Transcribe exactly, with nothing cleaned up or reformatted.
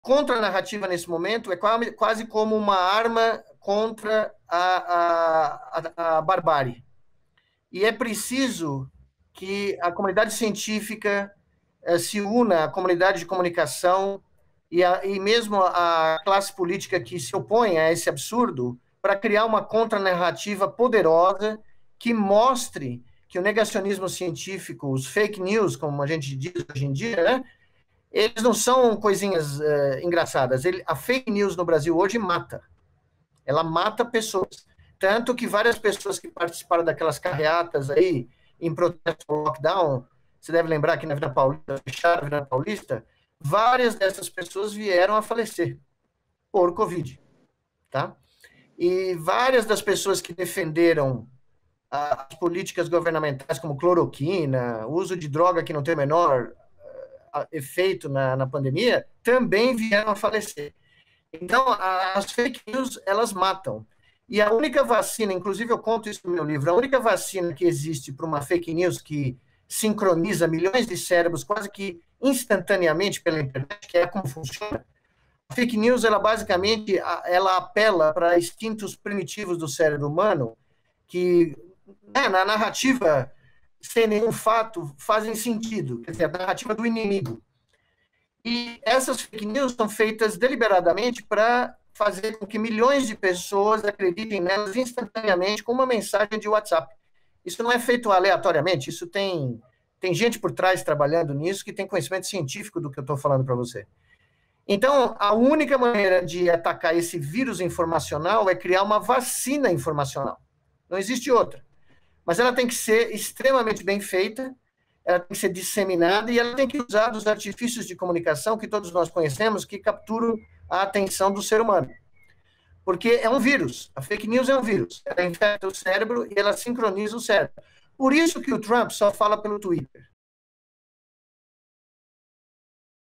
contra-narrativa nesse momento é quase como uma arma contra a, a, a, a barbárie. E é preciso que a comunidade científica eh, se una à comunidade de comunicação e, a, e mesmo a classe política que se opõe a esse absurdo para criar uma contranarrativa poderosa que mostre que o negacionismo científico, os fake news, como a gente diz hoje em dia, né, eles não são coisinhas uh, engraçadas. Ele, a fake news no Brasil hoje mata. Ela mata pessoas. Tanto que várias pessoas que participaram daquelas carreatas aí, em protesto ao lockdown, você deve lembrar que na Avenida Paulista, fecharam a Avenida Paulista, várias dessas pessoas vieram a falecer por Covid. Tá? E várias das pessoas que defenderam as políticas governamentais, como cloroquina, uso de droga que não tem o menor uh, efeito na, na pandemia, também vieram a falecer. Então, a, as fake news, elas matam. E a única vacina, inclusive eu conto isso no meu livro, a única vacina que existe para uma fake news que sincroniza milhões de cérebros quase que instantaneamente pela internet, que é como funciona, a fake news, ela basicamente, ela apela para instintos primitivos do cérebro humano, que né, na narrativa, sem nenhum fato, fazem sentido, quer dizer, a narrativa do inimigo. E essas fake news são feitas deliberadamente para fazer com que milhões de pessoas acreditem nelas instantaneamente com uma mensagem de WhatsApp. Isso não é feito aleatoriamente, isso tem, tem gente por trás trabalhando nisso que tem conhecimento científico do que eu estou falando para você. Então, a única maneira de atacar esse vírus informacional é criar uma vacina informacional. Não existe outra. Mas ela tem que ser extremamente bem feita, ela tem que ser disseminada e ela tem que usar dos artifícios de comunicação que todos nós conhecemos que capturam a atenção do ser humano. Porque é um vírus. A fake news é um vírus. Ela infecta o cérebro e ela sincroniza o cérebro. Por isso que o Trump só fala pelo Twitter.